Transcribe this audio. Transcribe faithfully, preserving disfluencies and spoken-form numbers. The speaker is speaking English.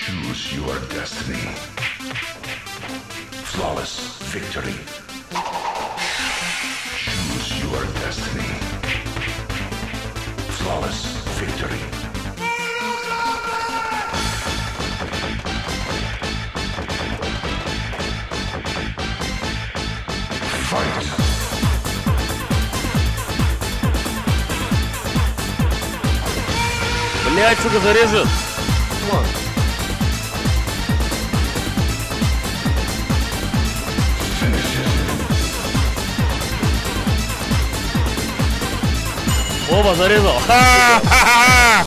Choose your destiny. Flawless victory. Choose your destiny. Flawless victory. Fight. Блять, сука, зарежет. Оба зарезал. Ха-ха-ха!